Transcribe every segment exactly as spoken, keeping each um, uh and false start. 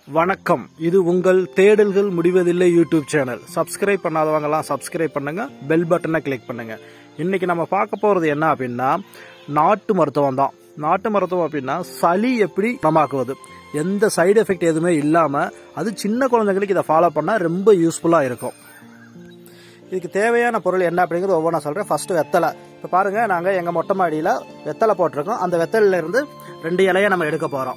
வணக்கம். இது உங்கள் தேடல்கள் முடிவதில்லை யூடியூப் சேனல். சப்ஸ்கிரைப் பண்ணாதவங்கலாம் சப்ஸ்கிரைப் பண்ணுங்க, பெல் பட்டனை கிளிக் பண்ணுங்க. இன்னைக்கு நம்ம பார்க்க போறது என்ன அப்படின்னா நாட்டு மருத்துவம் தான். நாட்டு மருத்துவம் அப்படின்னா சளி எப்படி குணமாக்குவது, எந்த சைடு எஃபெக்ட் எதுவுமே இல்லாம அது சின்ன குழந்தைங்களுக்கு இதை ஃபாலோ பண்ணா ரொம்ப யூஸ்ஃபுல்லா இருக்கும். இதுக்கு தேவையான பொருள் என்ன அப்படிங்கிறது ஒவ்வொன்றா சொல்றேன். ஃபர்ஸ்ட் வெத்தலை. இப்போ பாருங்க, நாங்க எங்க மொட்டை மாடியில வெத்தலை போட்டிருக்கோம். அந்த வெத்தலையில இருந்து ரெண்டு இலையை நம்ம எடுக்க போறோம்.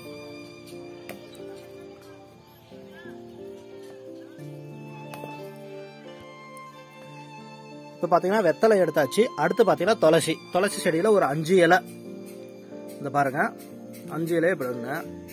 இப்போ பார்த்தீங்கன்னா வெத்தலை எடுத்தாச்சு. அடுத்து பார்த்தீங்கன்னா துளசி துளசி செடியில் ஒரு அஞ்சு இலை. இந்த பாருங்க, அஞ்சு இலையை போடுங்க.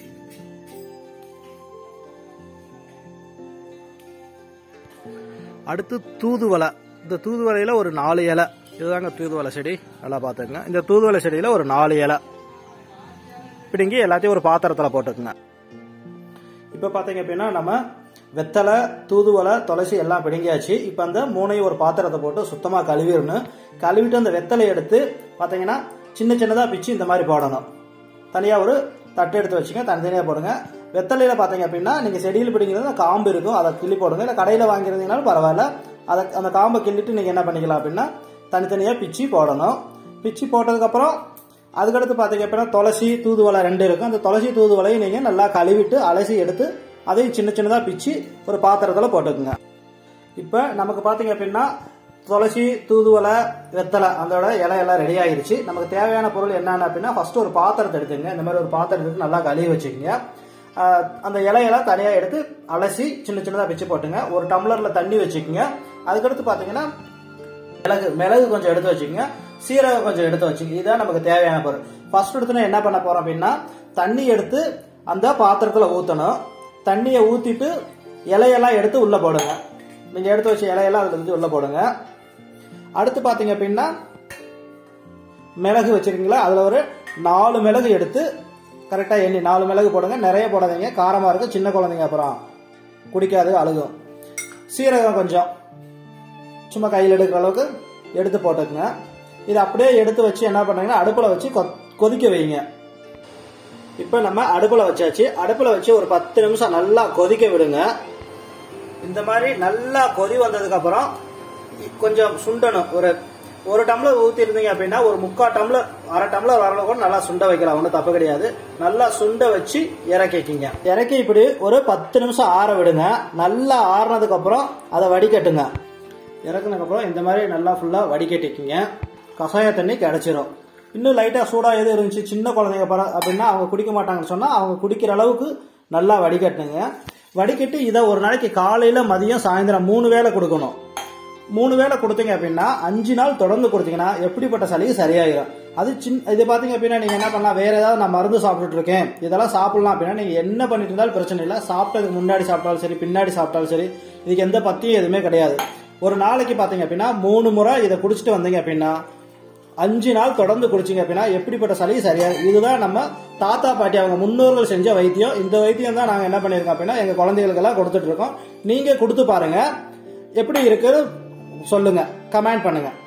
அடுத்து தூதுவளை. இந்த தூதுவளையில ஒரு நாலு இலை. இதுதாங்க தூதுவளை செடி. நல்லா பார்த்துக்குங்க. இந்த தூதுவளை செடியில் ஒரு நாலு இலை பிடிங்கி எல்லாத்தையும் ஒரு பாத்திரத்தில் போட்டுக்குங்க. இப்போ பார்த்தீங்க அப்படின்னா நம்ம வெத்தலை, தூதுவளை, துளசி எல்லாம் பிடுங்கியாச்சு. இப்போ அந்த மூணையும் ஒரு பாத்திரத்தை போட்டு சுத்தமாக கழுவிடணும். கழுவிட்டு அந்த வெத்தலை எடுத்து பார்த்தீங்கன்னா சின்ன சின்னதாக பிச்சு இந்த மாதிரி போடணும். தனியாக ஒரு தட்டு எடுத்து வச்சுங்க, தனித்தனியாக போடுங்க. வெத்தலையில் பார்த்தீங்க அப்படின்னா நீங்கள் செடியில் பிடிங்கிறது காம்பு இருக்கும், அதை கிள்ளி போடுங்க. இல்லை கடையில் வாங்கியிருந்தீங்கனாலும் பரவாயில்ல, அதை அந்த காம்பை கிள்ளிட்டு நீங்கள் என்ன பண்ணிக்கலாம் அப்படின்னா தனித்தனியாக பிச்சு போடணும். பிச்சு போட்டதுக்கப்புறம் அதுக்கடுத்து பார்த்தீங்க அப்படின்னா துளசி, தூதுவளை ரெண்டு இருக்கும். அந்த துளசி தூதுவளையும் நீங்கள் நல்லா கழுவிட்டு அலசி எடுத்து அதையும் சின்ன சின்னதாக பிச்சு ஒரு பாத்திரத்தில் போட்டுக்குங்க. இப்போ நமக்கு பார்த்தீங்க அப்படின்னா துளசி, தூதுவளை, வெத்தலை அதோட இலையெல்லாம் ரெடி ஆகிடுச்சு. நமக்கு தேவையான பொருள் என்னென்ன அப்படின்னா ஃபர்ஸ்ட் ஒரு பாத்திரத்தை எடுத்துங்க. இந்த மாதிரி ஒரு பாத்திரத்துக்கு நல்லா கழுவி வச்சுக்கோங்க. அந்த இலையெல்லாம் தனியாக எடுத்து அலசி சின்ன சின்னதாக பிச்சு போட்டுங்க. ஒரு டம்ளரில் தண்ணி வச்சுக்கோங்க. அதுக்கடுத்து பார்த்தீங்கன்னா மிளகு மிளகு கொஞ்சம் எடுத்து வச்சுக்கோங்க. சீரகம் கொஞ்சம் எடுத்து வச்சுக்கோங்க. இதுதான் நமக்கு தேவையான பொருள். ஃபர்ஸ்ட் எடுத்துனா என்ன பண்ண போறோம் அப்படின்னா தண்ணி எடுத்து அந்த பாத்திரத்தில் ஊற்றணும். தண்ணியை ஊற்றிட்டு இலையெல்லாம் எடுத்து உள்ள போடுங்க. நீங்க எடுத்து வச்ச இலையெல்லாம் அதுல இருந்து உள்ள போடுங்க. அடுத்து பாத்தீங்க அப்படின்னா மிளகு வச்சிருக்கீங்களா, அதுல ஒரு நாலு மிளகு எடுத்து கரெக்டா எண்ணி நாலு மிளகு போடுங்க. நிறைய போடாதீங்க, காரமா இருக்கு, சின்ன குழந்தைங்க அப்புறம் குடிக்காது, அழுகும். சீரகம் கொஞ்சம் சும்மா கையில் எடுக்கிற அளவுக்கு எடுத்து போட்டுக்குங்க. இது அப்படியே எடுத்து வச்சு என்ன பண்ணுறீங்கன்னா அடுப்புல வச்சு கொதிக்க வைங்க. இப்ப நம்ம அடுப்புல வச்சாச்சு. அடுப்புல வச்சு ஒரு பத்து நிமிஷம் நல்லா கொதிக்க விடுங்க. இந்த மாதிரி நல்லா கொதி வந்ததுக்கு அப்புறம் கொஞ்சம் சுண்டணும். ஒரு ஒரு டம்ளர் ஊத்தி இருந்தீங்க அப்படின்னா ஒரு முக்கால் டம்ளர் அரை டம்ளர் வரல கூட நல்லா சுண்ட வைக்கலாம், ஒன்றும் தப்பு கிடையாது. நல்லா சுண்ட வச்சு இறக்கிக்கிங்க. இறக்கி இப்படி ஒரு பத்து நிமிஷம் ஆற விடுங்க. நல்லா ஆறுனதுக்கு அப்புறம் அதை வடிகட்டுங்க. இறக்குனதுக்கு அப்புறம் இந்த மாதிரி நல்லா ஃபுல்லா வடிகட்டிக்கிங்க. கஷாய தண்ணி கிடைச்சிரும். இன்னும் லைட்டா சூடா எது இருந்துச்சு, சின்ன குழந்தைங்க போற அப்படின்னா அவங்க குடிக்க மாட்டாங்கன்னு சொன்னா அவங்க குடிக்கிற அளவுக்கு நல்லா வடிகட்டுங்க. வடிகட்டி இதை ஒரு நாளைக்கு காலையில, மதியம், சாயந்தரம் மூணு வேளை கொடுக்கணும். மூணு வேளை கொடுத்தீங்க அப்படின்னா அஞ்சு நாள் தொடர்ந்து கொடுத்தீங்கன்னா எப்படிப்பட்ட சளியும் சரியாயிரும். அது சின்ன இது பாத்தீங்க அப்படின்னா நீங்க என்ன பண்ணலாம், வேற ஏதாவது நான் மருந்து சாப்பிட்டுட்டு இருக்கேன் இதெல்லாம் சாப்பிடலாம் அப்படின்னா நீங்க என்ன பண்ணிட்டு இருந்தாலும் பிரச்சனை இல்லை. சாப்பிட்டதுக்கு முன்னாடி சாப்பிட்டாலும் சரி, பின்னாடி சாப்பிட்டாலும் சரி, இதுக்கு எந்த பத்தியும் எதுவுமே கிடையாது. ஒரு நாளைக்கு பாத்தீங்க அப்படின்னா மூணு முறை இதை குடிச்சிட்டு வந்தீங்க அப்படின்னா அஞ்சு நாள் தொடர்ந்து குடிச்சிங்க அப்படின்னா எப்படிப்பட்ட சளி சரியா. இதுதான் நம்ம தாத்தா பாட்டி அவங்க முன்னோர்கள் செஞ்ச வைத்தியம். இந்த வைத்தியம் தான் நாங்க என்ன பண்ணிருக்கோம் அப்படின்னா எங்க குழந்தைகளுக்கு எல்லாம் கொடுத்துட்டு இருக்கோம். நீங்க கொடுத்து பாருங்க, எப்படி இருக்கு சொல்லுங்க, கமெண்ட் பண்ணுங்க.